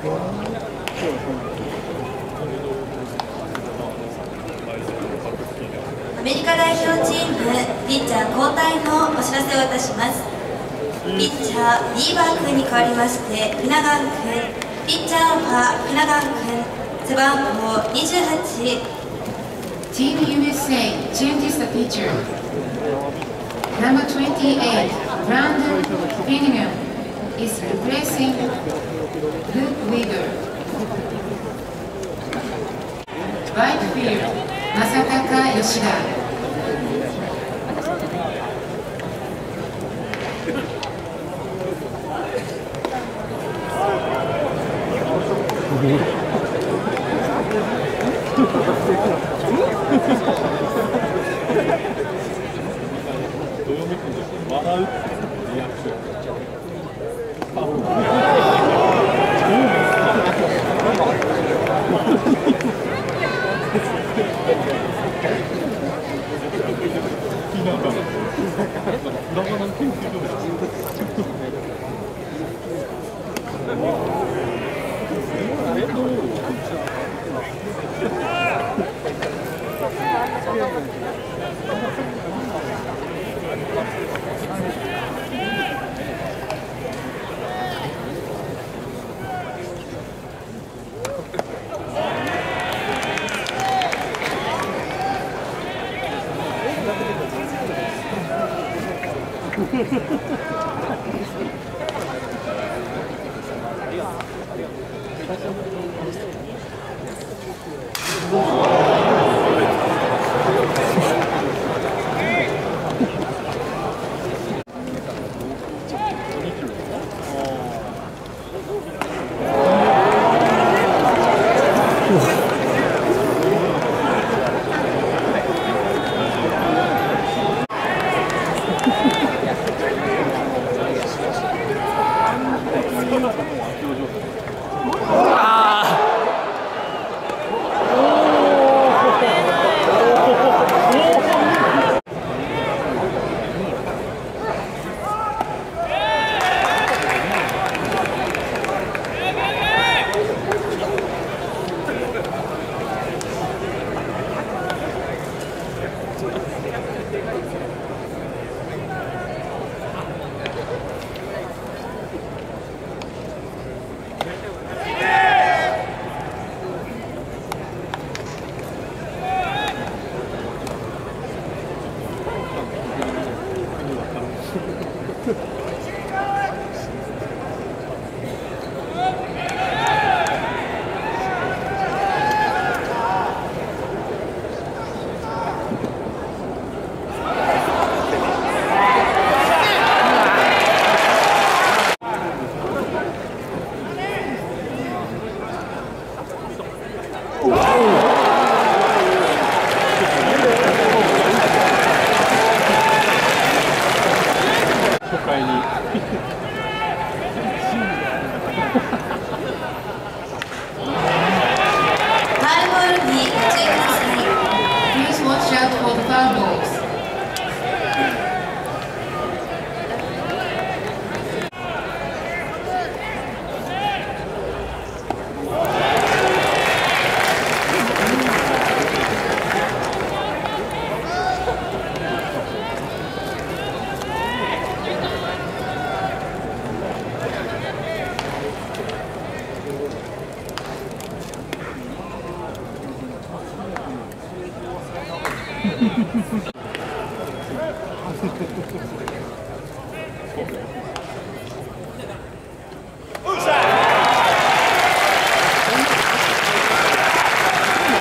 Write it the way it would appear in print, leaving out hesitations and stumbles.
アメリカ代表チームピッチャー交代のお知らせをいたします。ピッチャーリーバー君に代わりましてフナガン君、ピッチャーはフナガン君、背番号28。 Team USA changes the pitcher. Number 28, Brandon Finnegan is replacing Luke Weaver. Right field, Masataka Yoshida. Please watch out for the foul balls.